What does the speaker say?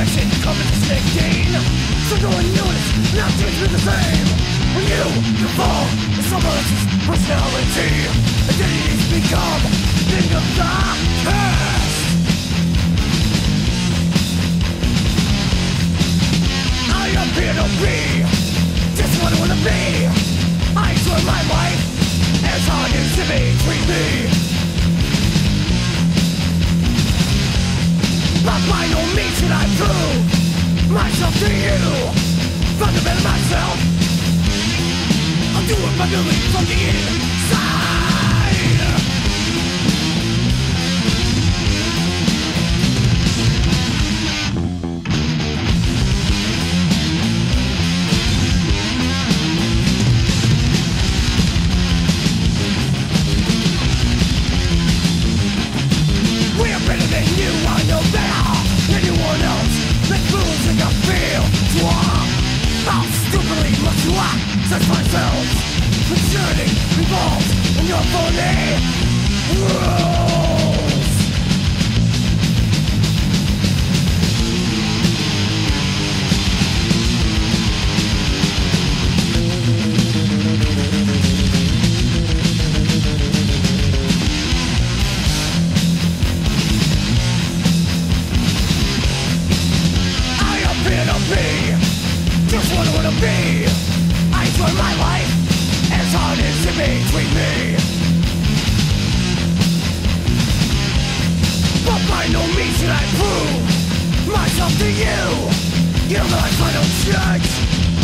perfection coming to snake gain. So no one noticed, now things are the same. When you fall, the submerges personality. Identities become thing of the past. I appear to be just what I wanna be. I enjoy my life as hard as it may treat me. But by no means should I prove myself to you. Fundamental myself, I'll do it by belief from the inside. We are better than you, I know better. Anyone else that fools like I feel swap. How stupidly must you act? Search myself. Maturity revolves in your phony rules. I appear to be just what I wanna be. I enjoy my life as hard as it may treat me. But by no means should I prove myself to you. You're my final judge.